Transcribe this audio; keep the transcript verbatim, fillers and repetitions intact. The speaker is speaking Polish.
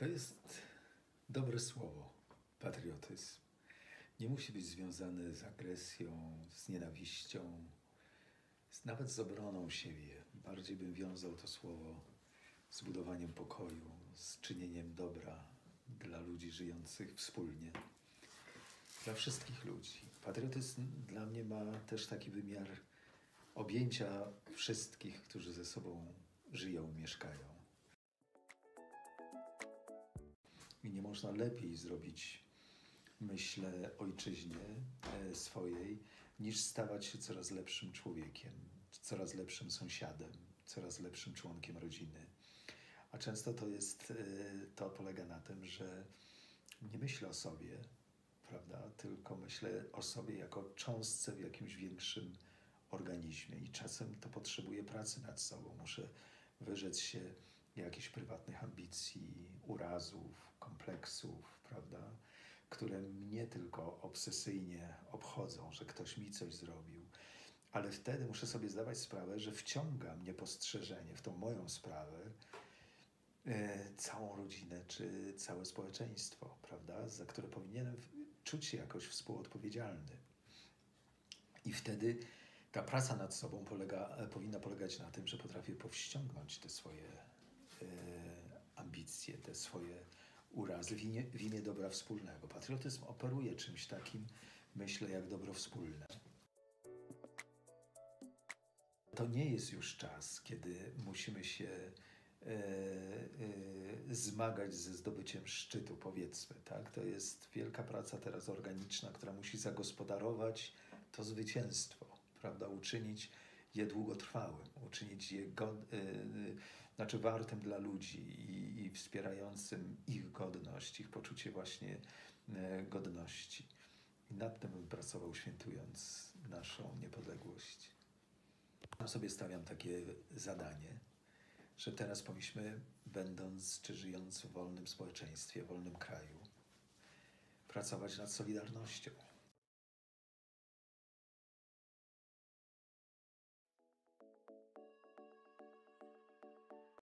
To jest dobre słowo, patriotyzm. Nie musi być związany z agresją, z nienawiścią, z, nawet z obroną siebie. Bardziej bym wiązał to słowo z budowaniem pokoju, z czynieniem dobra dla ludzi żyjących wspólnie, dla wszystkich ludzi. Patriotyzm dla mnie ma też taki wymiar objęcia wszystkich, którzy ze sobą żyją, mieszkają. I nie można lepiej zrobić, myślę, ojczyźnie swojej, niż stawać się coraz lepszym człowiekiem, coraz lepszym sąsiadem, coraz lepszym członkiem rodziny. A często to jest, to polega na tym, że nie myślę o sobie, prawda, tylko myślę o sobie jako cząstce w jakimś większym organizmie i czasem to potrzebuję pracy nad sobą. Muszę wyrzec się jakichś prywatnych ambicji, urazów, kompleksów, prawda, które mnie tylko obsesyjnie obchodzą, że ktoś mi coś zrobił. Ale wtedy muszę sobie zdawać sprawę, że wciągam niepostrzeżenie w tą moją sprawę e, całą rodzinę czy całe społeczeństwo, prawda, za które powinienem czuć się jakoś współodpowiedzialny. I wtedy ta praca nad sobą polega, powinna polegać na tym, że potrafię powściągnąć te swoje e, ambicje, te swoje urazy w imię, w imię dobra wspólnego. Patriotyzm operuje czymś takim, myślę, jak dobro wspólne. To nie jest już czas, kiedy musimy się e, e, zmagać ze zdobyciem szczytu, powiedzmy. Tak? To jest wielka praca teraz organiczna, która musi zagospodarować to zwycięstwo, prawda? Uczynić je długotrwałym, uczynić je god, yy, znaczy wartym dla ludzi i, i wspierającym ich godność, ich poczucie właśnie yy, godności. I nad tym bym pracował, świętując naszą niepodległość. Sam sobie stawiam takie zadanie, że teraz powinniśmy, będąc czy żyjąc w wolnym społeczeństwie, w wolnym kraju, pracować nad solidarnością.